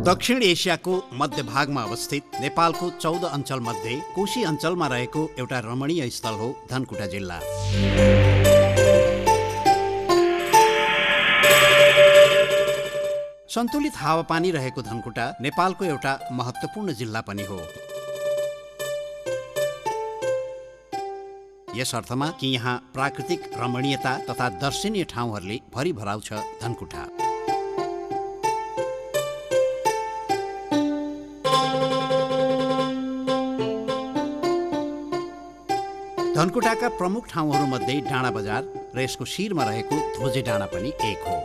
दक्षिण एसियाको मध्य भागमा अवस्थित नेपालको 14 अञ्चल मध्ये कोशी अञ्चलमा रहेको एउटा रमणीय स्थल हो धनकुटा जिल्ला। सन्तुलित हावापानी रहेको धनकुटा नेपालको एउटा महत्त्वपूर्ण जिल्ला पनि हो। यस अर्थमा कि यहाँ प्राकृतिक रमणीयता तथा दर्शनीय ठाउँहरूले भरिभराउ छ धनकुटा। धनकुटाका प्रमुख ठाउँहरूमध्ये डाँडा बजार र यसको शिरमा रहेको ध्वजे डाँडा पनि एक हो।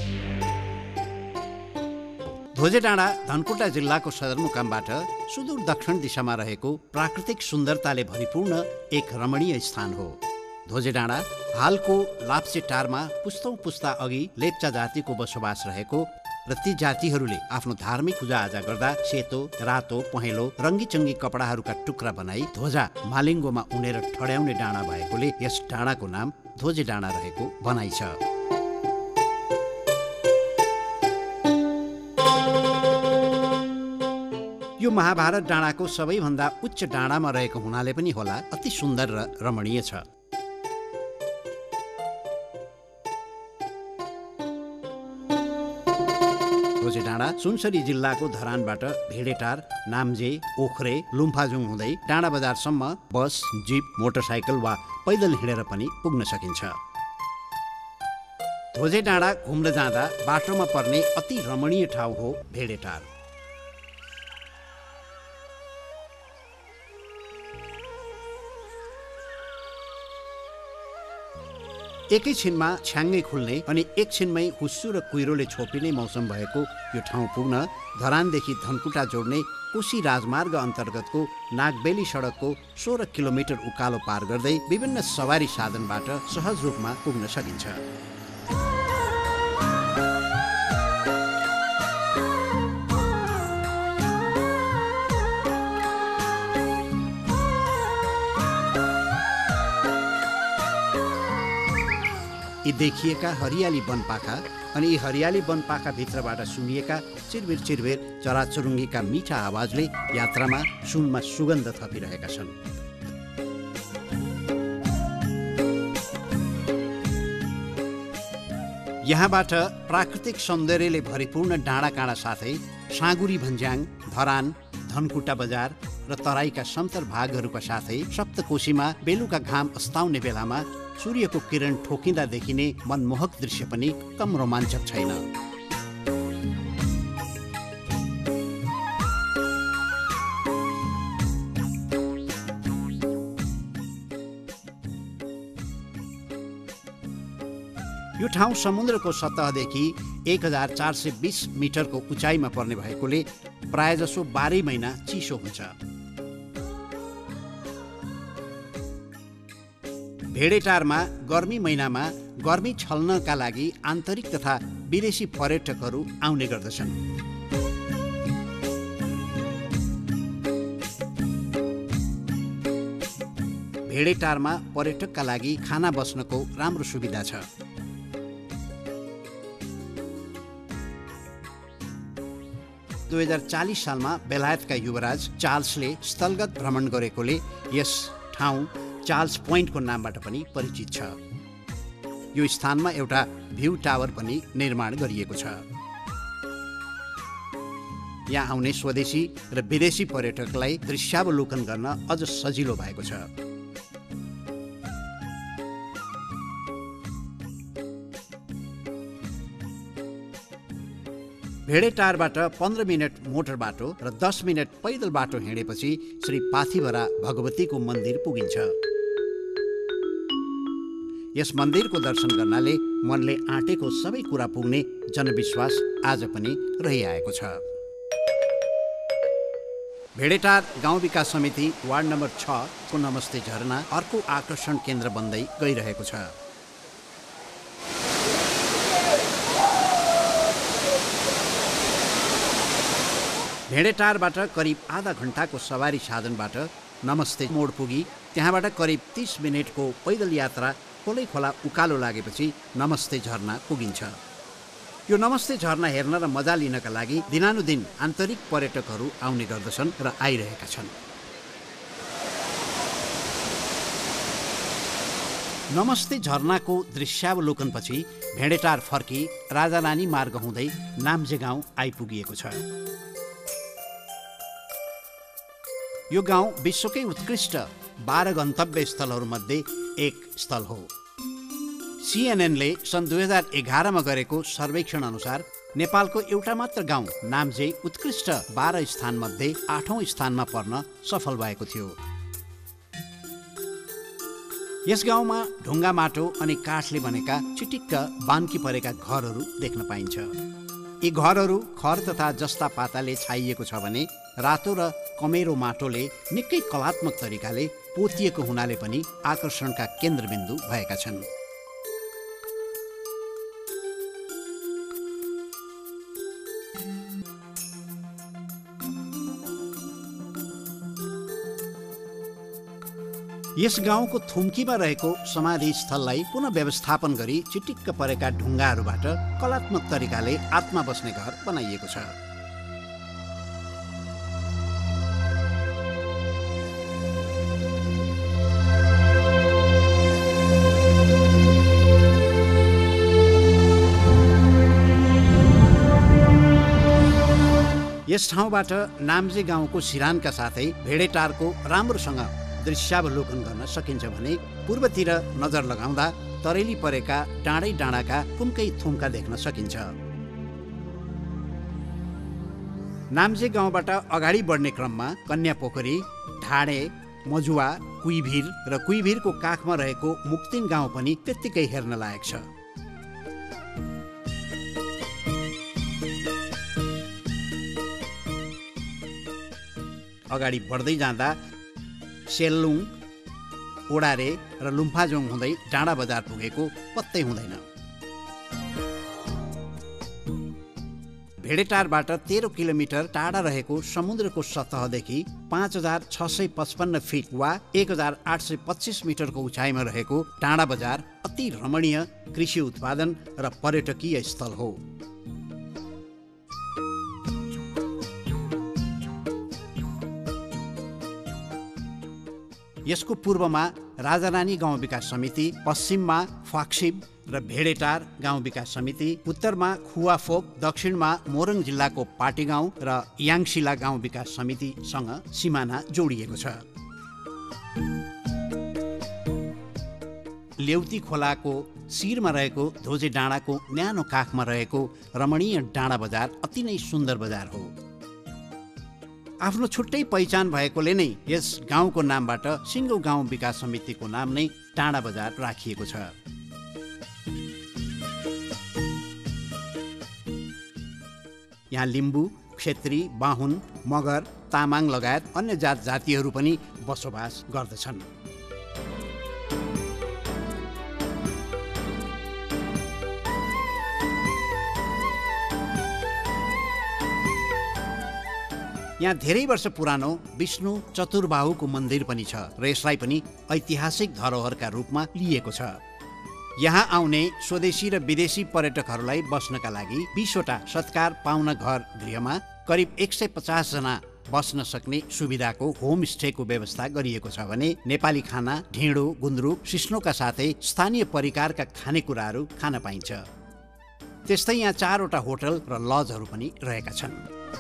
ध्वजे डाँडा धनकुटा जिल्लाको सदरमुकामबाट सुदूर दक्षिण दिशामा रहेको प्राकृतिक सुन्दरताले भरिपूर्ण एक रमणीय स्थान हो। ध्वजे डाँडा हालको लाप्चेटारमा पुस्तौं पुस्ता अघि लेप्चा जातिको बसोबास रहेको र ती जातिहरूले आफ्नो धार्मिक पूजाआजा गर्दा सेतो, रातो, पहेँलो रङ्गीचङ्गी कपडाहरूका टुक्रा बनाई ध्वजा मालिङ्गोमा उनेर ठड्याउने डाँडा भएकोले यस डाँडाको नाम ध्वजे डाँडा रहेको भनाइ छ। यो महाभारत डाँडाको सबैभन्दा उच्च डाँडामा रहेको हुनाले पनि होला अति सुन्दर र रमणीय छ। ध्वजे डाँडा सुनसरी जिल्लाको धरानबाट भेडेटार, नाम्जे, ओख्रे, लुम्फाजुङ हुँदै डाँडा बजारसम्म बस, जिप, मोटरसाइकल वा पैदल हिँडेर पनि पुग्न सकिन्छ। ध्वजे डाँडा घुम्न जाँदा बाटोमा पर्ने अति रमणीय ठाउँ हो भेडेटार। एकैछिनमा छ्याङ्गै खुल्ने अनि एकछिनमै हुस्सु र कुहिरोले छोपिने मौसम भएको यो ठाउँ पुग्न धरानदेखि धनकुटा जोड्ने कोशी राजमार्ग अन्तर्गतको नागबेली सडकको 16 किलोमिटर उकालो पार गर्दै विभिन्न सवारी साधनबाट सहज रूपमा पुग्न सकिन्छ। यी देखिएका हरियाली वनपाखा अनि यी हरियाली वनपाखा भित्रबाट सुनिएका चिरबिर चिरबिर चराचुरुङ्गीका मिठा आवाजले यात्रामा सुनमा सुगन्ध थपिरहेका छन्। यहाँबाट प्राकृतिक सौन्दर्यले भरिपूर्ण डाँडाकाँडा साथै साँगुरी भन्ज्याङ, धरान, धनकुटा बजार र तराईका समतल भागहरूका साथै सप्तकोशीमा बेलुका घाम अस्ताउने बेलामा सूर्यको किरण ठोकिँदा देखिने मनमोहक दृश्य पनि कम रोमाञ्चक छैन। यो ठाउँ समुद्रको सतहदेखि 1420 मिटरको उचाइमा पर्ने भएकोले प्रायजसो 12 महिना चिसो हुन्छ। भेडेटारमा गर्मी महिनामा गर्मी छल्नका लागि आन्तरिक तथा विदेशी पर्यटकहरू आउने गर्दछन्। भेडेटारमा पर्यटकका लागि खाना बस्नको राम्रो सुविधा छ। – 2040 सालमा बेलायतका युवराज चार्ल्सले स्थलगत भ्रमण गरेकोले यस ठाउँ चार्ल्स पोइन्टको नामबाट पनि परिचित छ। यो स्थानमा एउटा भ्यू टावर पनि निर्माण गरिएको छ। यहाँ आउने स्वदेशी र विदेशी पर्यटकलाई दृश्यावलोकन गर्न अझ सजिलो भएको छ। भेडेटारबाट 15 मिनट मोटर बाटो र 10 मिनट पैदल बाटो हिँडेपछि श्री पाथिभरा भगवतीको मन्दिर पुगिन्छ। यस मन्दिरको दर्शन गर्नाले मनले आँटेको सबै कुरा पुग्ने जनविश्वास आज पनि रहिआएको छ। भेडेटार गाउँ विकास समिति वार्ड नम्बर 6 को नमस्ते झरना अर्को आकर्षण केन्द्र बन्दै गइरहेको छ। भेडेटारबाट करिब आधा घण्टाको सवारी साधनबाट नमस्ते मोड पुगी त्यहाँबाट करिब 30 मिनटको पैदल यात्रा खोलै खोला उकालो लागेपछि नमस्ते झरना पुगिन्छ। यो नमस्ते झरना हेर्न र मजा लिनका लागि दिनानुदिन आन्तरिक पर्यटकहरू आउने गर्दछन् र आइरहेका छन्। नमस्ते झरनाको दृश्यावलोकनपछि भेडेटार फर्की राजा रानी मार्ग हुँदै नाम्जे गाउँ आइपुगिएको छ। यो गाउँ विश्वकै उत्कृष्ट 12 गन्तव्य स्थलहरूमध्ये एक स्थल हो। सीएनएनले सन् 2011 मा गरेको सर्वेक्षण अनुसार नेपालको एउटा मात्र गाउँ नाम्जे उत्कृष्ट 12 स्थानमध्ये 8औं स्थानमा पर्न सफल भएको थियो। यस गाउँमा ढुङ्गा माटो अनि काठले बनेका चिटिक्क बान्की परेका घरहरू देख्न पाइन्छ। यी घरहरू खर तथा जस्ता पाताले छाइएको छ भने रातो र कमेरो माटोले निकै कलात्मक तरिकाले पोतिएको हुनाले पनि आकर्षणका केन्द्रबिन्दु भएका छन्। यस गाउँको थुम्कीमा रहेको समाधि स्थललाई पुनः व्यवस्थापन गरी चिटिक्क परेका ढुङ्गाहरूबाट कलात्मक तरिकाले आत्मा बस्ने घर बनाइएको छ। यस ठाउँबाट नाम्जे गाउँको सिरानका साथै भेडेटारको राम्रोसँग दृश्यावलोकन गर्न सकिन्छ भने पूर्वतिर नजर लगाउँदा तरेली परेका डाँडै डाँडाका कुम्कै थुम्का देख्न सकिन्छ। नाम्जे गाउँबाट अगाडि बढ्ने क्रममा कन्या पोखरी, ढाडे, मजुवा, कुइभिर र कुइभिरको काखमा रहेको मुक्तिन गाउँ पनि त्यत्तिकै हेर्न लायक छ। अगाडि बढ्दै जाँदा सेलुङ, ओडारे र लुम्फाजुङ हुँदै डाँडा बजार पुगेको पत्तै हुँदैन। भेडेटारबाट 13 किलोमिटर टाढा रहेको समुद्रको सतहदेखि 5655 फिट वा 1825 मिटरको उचाइमा रहेको डाँडा बजार अति रमणीय कृषि उत्पादन र पर्यटकीय स्थल हो। यसको पूर्वमा राजारानी गाउँ विकास समिति, पश्चिममा फाक्सिब र भेडेटार गाउँ विकास समिति, उत्तरमा खुवाफोक, दक्षिणमा मोरङ जिल्लाको पाटी गाउँ र याङशिला गाउँ विकास समितिसँग सिमाना जोडिएको छ। लेउती खोलाको शिरमा रहेको धोजे डाँडाको न्यानो काखमा रहेको रमणीय डाँडा बजार अति नै सुन्दर बजार हो। आफ्नो छुट्टै पहिचान भएकोले नै यस गाउँको नामबाट सिङ्गो गाउँ विकास समितिको नाम नै डाँडा बजार राखिएको छ। यहाँ लिम्बू, क्षेत्री, बाहुन, मगर, तामाङ लगायत अन्य जात जातिहरू पनि बसोबास गर्दछन्। यहाँ धेरै वर्ष पुरानो विष्णु चतुर्बाहुको मन्दिर पनि छ र यसलाई पनि ऐतिहासिक धरोहरका रूपमा लिएको छ। यहाँ आउने स्वदेशी र विदेशी पर्यटकहरूलाई बस्नका लागि 20वटा सत्कार पाउन घर गृहमा करिब 150 जना बस्न सक्ने सुविधाको होमस्टेको व्यवस्था गरिएको छ भने नेपाली खाना, ढिँडो, गुन्द्रुक, सिस्नोका साथै स्थानीय परिकारका खानेकुराहरू खान पाइन्छ। त्यस्तै यहाँ 4वटा होटल र लजहरू पनि रहेका छन्।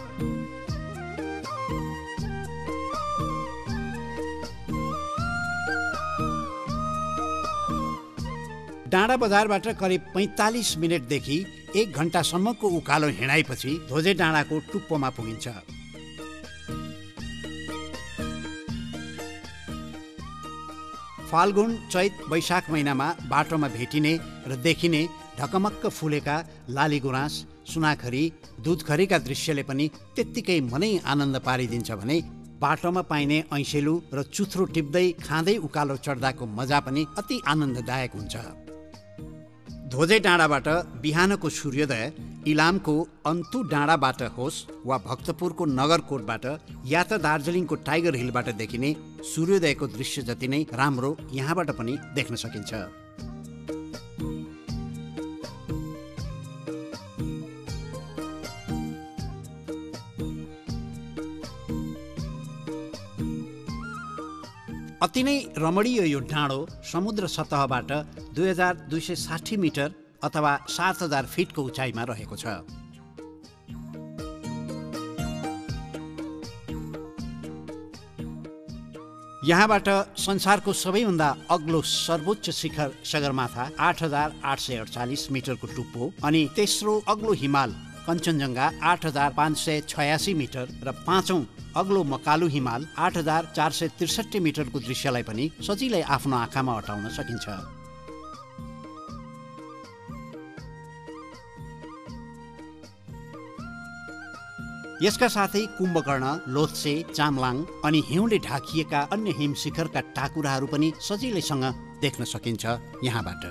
डाँडा बजारबाट करिब 45 मिनेटदेखि 1 घण्टासम्मको उकालो हिँडाइपछि धोजे डाँडाको टुप्पोमा पुगिन्छ। फाल्गुन, चैत, वैशाख महिनामा बाटोमा भेटिने र देखिने ढकमक्क फुलेका लाली गुराँस, सुनाखरी, दुधखरीका दृश्यले पनि त्यत्तिकै मनै आनन्द पारिदिन्छ भने बाटोमा पाइने ऐसेलु र चुथ्रो टिप्दै खाँदै उकालो चढ्दाको मजा पनि अति आनन्ददायक हुन्छ। धोजे डाँडाबाट बिहानको सूर्योदय इलामको अन्तु डाँडाबाट होस् वा भक्तपुरको नगरकोटबाट या त दार्जिलिङको टाइगर हिलबाट देखिने सूर्योदयको दृश्य जति नै राम्रो यहाँबाट पनि देख्न सकिन्छ। अति नै रमणीय यो डाँडो समुद्र सतहबाट 2260 मिटर अथवा 7000 फिटको उचाइमा रहेको छ। यहाँबाट संसारको सबैभन्दा अग्लो सर्वोच्च शिखर सगरमाथा 8848 मिटरको टुप्पो अनि तेस्रो अग्लो हिमाल कञ्चनजङ्घा 8586 मिटर र पाँचौं अग्लो मकालु हिमाल 8463 मिटरको दृश्यलाई पनि सजिलै आफ्नो आँखामा अटाउन सकिन्छ। यसका साथै कुम्भकर्ण, लोत्से, चामलाङ अनि हिउँले ढाकिएका अन्य हिम शिखरका टाकुराहरू पनि सजिलैसँग देख्न सकिन्छ यहाँबाट।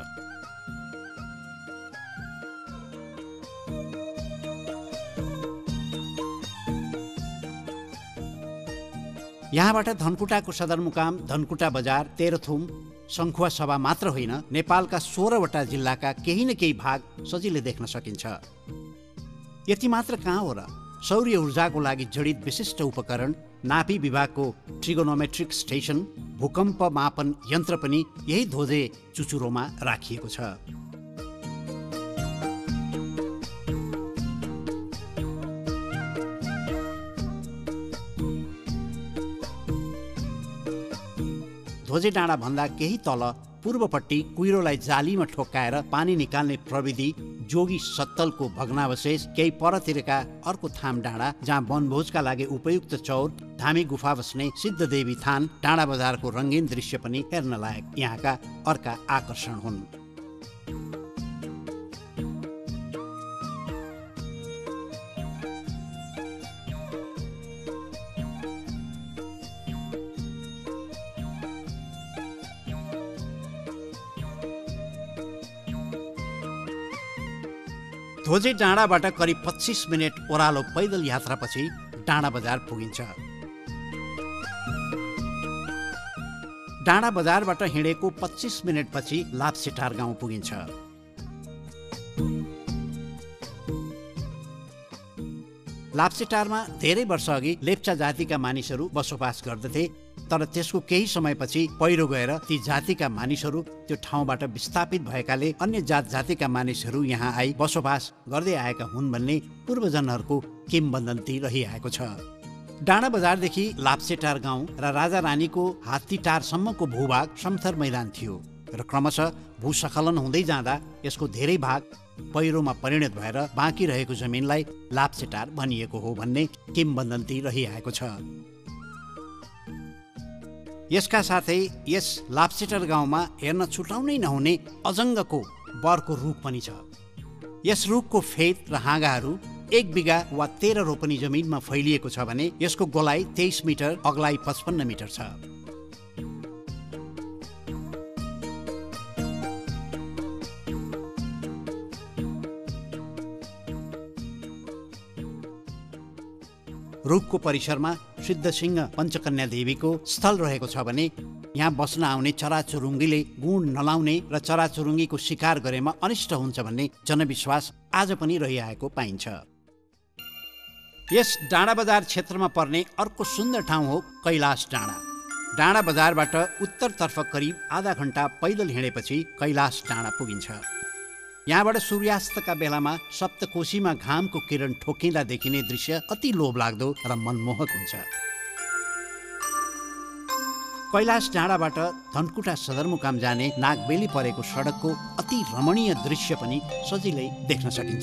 यहाँबाट धनकुटाको सदरमुकाम धनकुटा बजार, तेह्रथुम, सङ्खुवा सभा मात्र होइन, नेपालका 16वटा जिल्लाका केही न केही भाग सजिलै देख्न सकिन्छ। यति मात्र कहाँ हो र, सौर्य ऊर्जाको लागि जडित विशिष्ट उपकरण, नापी विभागको ट्रिगोनोमेट्रिक स्टेसन, भूकम्प मापन यन्त्र पनि यही धोजे चुचुरोमा राखिएको छ। धोजे डाँडा भन्दा केही तल पूर्वपट्टि कुहिरोलाई जालीमा ठोक्काएर पानी निकाल्ने प्रविधि जोगी सत्तलको भग्नावशेष, केही परतिरका अर्को थाम डाँडा जहाँ वनभोजका लागि उपयुक्त चौर, धामी गुफा बस्ने सिद्धदेवी थान, डाँडा बजारको रङ्गीन दृश्य पनि हेर्न लायक यहाँका अर्का आकर्षण हुन्। धोजे डाँडाबाट करिब 25 मिनट ओह्रालो पैदल यात्रापछि डाँडा बजार पुगिन्छ। डाँडा बजारबाट हिँडेको 25 मिनटपछि लाप्चेटार गाउँ पुगिन्छ। लाप्चेटारमा धेरै वर्ष अघि लेप्चा जातिका मानिसहरू बसोबास गर्दथे, तर त्यसको केही समयपछि पहिरो गएर ती जातिका मानिसहरू त्यो ठाउँबाट विस्थापित भएकाले अन्य जातिका मानिसहरू यहाँ आई बसोबास गर्दै आएका हुन् भन्ने पूर्वजनहरूको किम्बदन्ती रहिआएको छ। डाँडा बजारदेखि लाप्चेटार गाउँ र राजा रानीको हात्तीटारसम्मको भूभाग समथर मैदान थियो र क्रमशः भूस्खलन हुँदै जाँदा यसको धेरै भाग पहिरोमा परिणत भएर बाँकी रहेको जमिनलाई लाप्चेटार भनिएको हो भन्ने किम्बदन्ती रहिआएको छ। यसका साथै यस लाप्चेटार गाउँमा हेर्न छुटाउनै नहुने अजङ्गको बरको रुख पनि छ। यस रुखको फेद र हाँगाहरू 1 बिघा वा 13 रोपनी जमिनमा फैलिएको छ भने यसको गोलाइ 23 मिटर, अग्लाइ 55 मिटर छ। रुखको परिसरमा सिद्धसिंह पञ्चकन्या देवीको स्थल रहेको छ भने यहाँ बस्न आउने चराचुरुङ्गीले गुण नलाउने र चराचुरुङ्गीको शिकार गरेमा अनिष्ट हुन्छ भन्ने जनविश्वास आज पनि रहिआएको पाइन्छ। यस डाँडा बजार क्षेत्रमा पर्ने अर्को सुन्दर ठाउँ हो कैलाश डाँडा। डाँडा बजारबाट उत्तरतर्फ करिब आधा घण्टा पैदल हिँडेपछि कैलाश डाँडा पुगिन्छ। यहाँबाट सूर्यास्तका बेलामा सप्तकोशीमा घामको किरण ठोकिँदा देखिने दृश्य अति लोभलाग्दो र मनमोहक हुन्छ। कैलाश डाँडाबाट धनकुटा सदरमुकाम जाने नागबेली परेको सडकको अति रमणीय दृश्य पनि सजिलै देख्न सकिन्छ।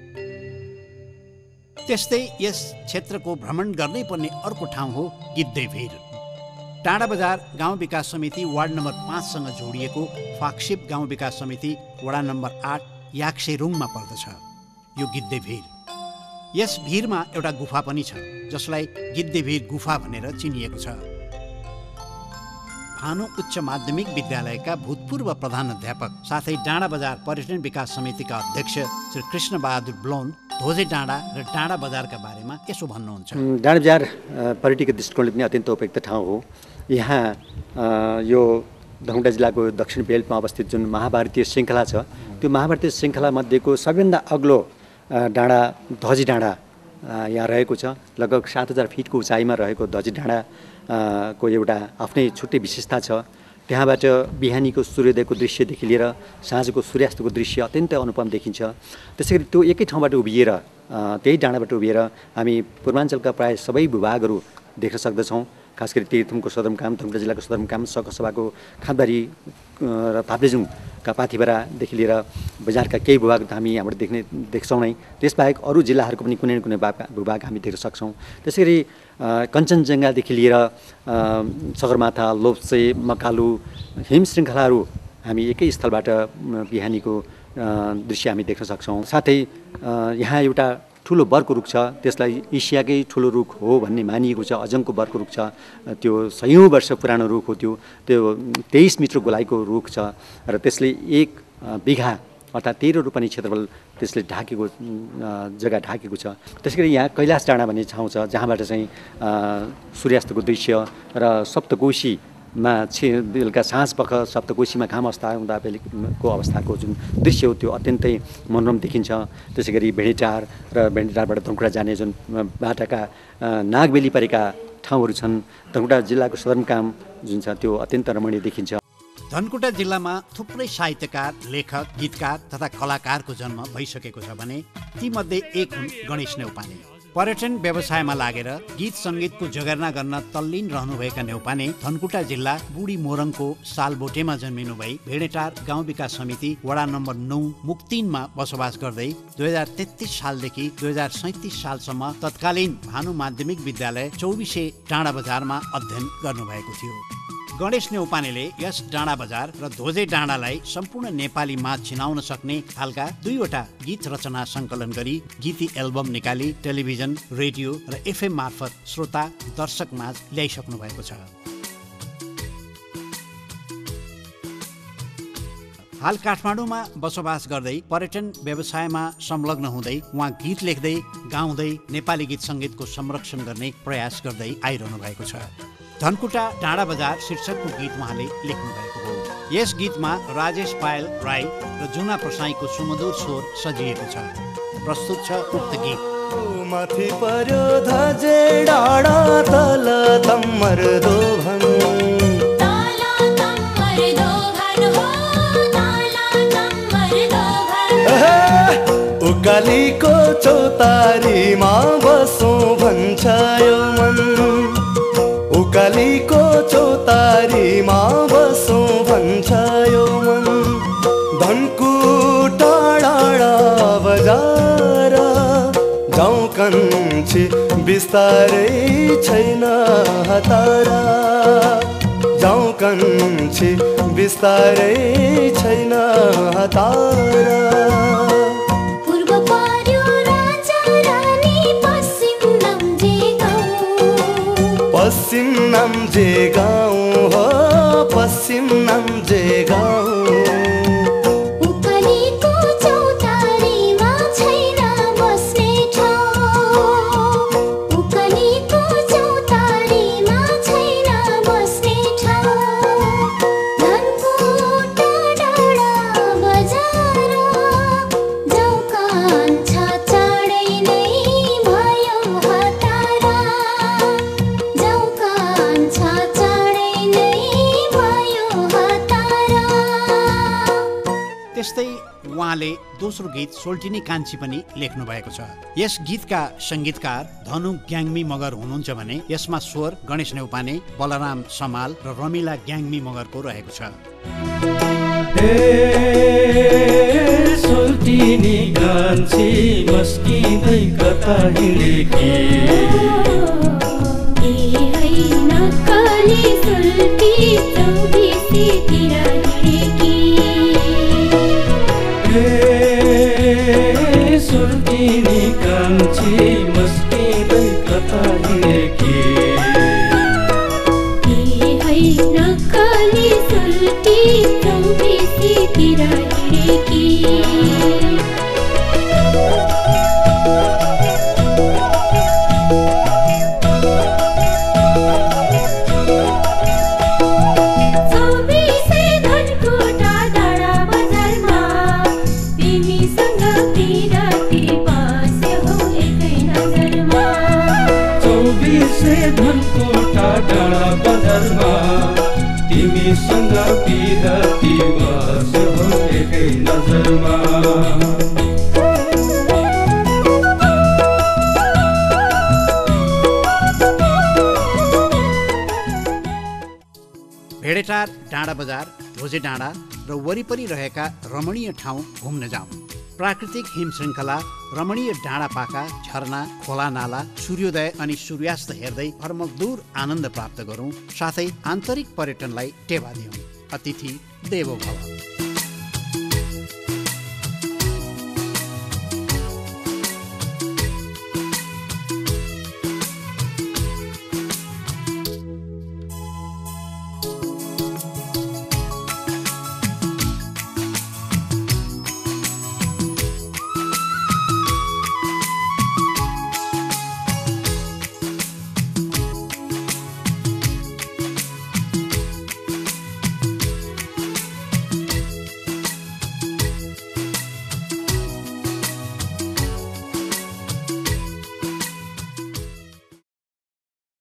त्यस्तै यस क्षेत्रको भ्रमण गर्नै पर्ने अर्को ठाउँ हो गिद्धेभिर। डाँडा बजार गाउँ विकास समिति वार्ड नम्बर 5 सँग जोडिएको फाक्सिप गाउँ विकास समिति वडा नम्बर 8 याक्सेरुङमा पर्दछ यो गिद्धेभिर। यस भिरमा एउटा गुफा पनि छ जसलाई गिद्धेभिर गुफा भनेर चिनिएको छ। भानु उच्च माध्यमिक विद्यालयका भूतपूर्व प्रधानाध्यापक साथै डाँडा बजार पर्यटन विकास समितिका अध्यक्ष श्री कृष्ण बहादुर ब्लोन धोजे डाँडा र डाँडा बजारका बारेमा यसो भन्नुहुन्छ। डाँडा बजार पर्यटकीय दृष्टिकोणले पनि अत्यन्त उपयुक्त ठाउँ हो। यहाँ यो धनकुटा जिल्लाको दक्षिण बेल्टमा अवस्थित जुन महाभारतीय श्रृङ्खला छ त्यो महाभारतीय श्रृङ्खला मध्येको सबैभन्दा अग्लो डाँडा धोजे डाँडा यहाँ रहेको छ। लगभग 7000 फिटको उचाइमा रहेको ध्वजे डाँडा को एउटा आफ्नै छुट्टै विशेषता छ। त्यहाँबाट बिहानीको सूर्योदयको दृश्यदेखि लिएर साँझको सूर्यास्तको दृश्य अत्यन्तै अनुपम देखिन्छ। त्यसैगरी त्यो एकै ठाउँबाट उभिएर त्यही डाँडाबाट उभिएर हामी पूर्वाञ्चलका प्राय सबै भूभागहरू देख्न सक्दछौँ। खास गरी तीर्थमको सदरमुकाम, धनकुटा जिल्लाको सदरमुकाम, सकसभाको खाँदबारी र ताप्लेजुङका पाथिभरादेखि लिएर बजारका केही भूभाग हामी यहाँबाट देख्छौँ नै। त्यसबाहेक अरू जिल्लाहरूको पनि कुनै न कुनै भूभाग हामी देख्न सक्छौँ। त्यसैगरी कञ्चनजङ्घादेखि लिएर सगरमाथा, लोप्चे, मकालु हिम श्रृङ्खलाहरू हामी एकै स्थलबाट बिहानीको दृश्य हामी देख्न सक्छौँ। साथै यहाँ एउटा ठुलो बरको रुख छ, त्यसलाई एसियाकै ठुलो रुख हो भन्ने मानिएको छ। अजङ्को बरको रुख छ, त्यो सयौँ वर्ष पुरानो रुख हो। त्यो 23 मिटर गोलाइको रुख छ र त्यसले 1 बिघा अर्थात् 13 रोपनी क्षेत्रफल त्यसले ढाकेको जग्गा ढाकेको छ। त्यसैगरी यहाँ कैलाश डाँडा भन्ने ठाउँ छ जहाँबाट चाहिँ सूर्यास्तको दृश्य र सप्तकोशीमा बेलुका साँझपख सप्तकोशीमा घाम अस्ता हुँदा बेलुको अवस्थाको जुन दृश्य हो त्यो अत्यन्तै मनोरम देखिन्छ। त्यसै गरी भेडेटार र भेडेटारबाट धनकुटा जाने जुन बाटाका नागबेली परेका ठाउँहरू छन्। धनकुटा जिल्लाको सदरमुकाम जुन छ त्यो अत्यन्त रमणीय देखिन्छ। धनकुटा जिल्लामा थुप्रै साहित्यकार, लेखक, गीतकार तथा कलाकारको जन्म भइसकेको छ भने तीमध्ये एक हुन् गणेश नेउपाने। पर्यटन व्यवसायमा लागेर गीत सङ्गीतको जगेर्ना गर्न तल्लीन रहनुभएका नेउपाने धनकुटा जिल्ला बुढी मोरङको सालबोटेमा जन्मिनु भई भेडेटार गाउँ विकास समिति वडा नम्बर 9 मुक्तिनमा बसोबास गर्दै 2033 सालदेखि 2037 सालसम्म तत्कालीन भानु माध्यमिक विद्यालय 24 डाँडा बजारमा अध्ययन गर्नुभएको थियो। गणेश नेउपानेले यस डाँडा बजार र ध्वजे डाँडालाई सम्पूर्ण नेपालीमा चिनाउन सक्ने खालका 2वटा गीत रचना सङ्कलन गरी गीती एल्बम निकाली टेलिभिजन, रेडियो र एफएम मार्फत श्रोता दर्शकमाझ ल्याइसक्नु भएको छ। हाल काठमाडौँमा बसोबास गर्दै पर्यटन व्यवसायमा संलग्न हुँदै उहाँ गीत लेख्दै गाउँदै नेपाली गीत सङ्गीतको संरक्षण गर्ने प्रयास गर्दै आइरहनु भएको छ। धनकुटा डाँडा बजार शीर्षकको गीत उहाँले लेख्नु भएको हो। यस गीतमा राजेश पायल राई र जुना प्रसाईको सुमधुर स्वर सजिएको छ। प्रस्तुत छ उक्त गीत। माथि पर्यो ध्वजे डाँडा तल तम्मर दोभन, ताला तम्मर दोभन हो, ताला तम्मर दोभन। उकालीको चौतारीमा बसौँ भन्छ यो मन, उकालीको चौतारीमा बसौँ भन्छ यो मन। धनकुटा डाँडा बजार जाउँ कन्छी बिस्तारै छैन हतारा, जाउँ कन्छी बिस्तारै छैन हतारा। पश्चिम नाम्जे गाउँ हो, पश्चिम नाम्जे गाउँ। उकालीको चौतारीमा छैन बस्ने ठाउँ, उकालीको चौतारीमा छैन बस्ने ठाउँ। धनकुटा डाँडा बजार जाउँ कान्छा चाँडै नै भयो हतारा, त्यस्तै उहाँले दोस्रो गीत सोल्टिनी कान्छी पनि लेख्नु भएको छ। यस गीतका सङ्गीतकार धनु ग्याङ्मी मगर हुनुहुन्छ भने यसमा स्वर गणेश नेउपाने, बलराम समाल र रमिला ग्याङ्मी मगरको रहेको छ। सोल्टिनी कान्छी मस्किँदै कता हिँडेकी, नक्कली सोल्टी चौबिसीतिर हिँडेकी। सोल्टिनी कान्छी मस्किँदै कता हिँडेकी, नक्कली सोल्टी चौबिसीतिर हिँडेकी। नजरमा 24 धनकुटा डाँडा बजारमा तिमीसँग बिरती बस हो एकै नजरमा भेडेटार डाँडा बजार ध्वजे डाँडा र वरिपरि रहेका रमणीय ठाउँ घुम्न जाउँ। प्राकृतिक हिम श्रृङ्खला, रमणीय डाँडा पाका, झरना, खोला नाला, सूर्योदय अनि सूर्यास्त हेर्दै भरमग्दुर आनन्द प्राप्त गरौँ। साथै आन्तरिक पर्यटनलाई टेवा दिउँ। अतिथि देवो भव।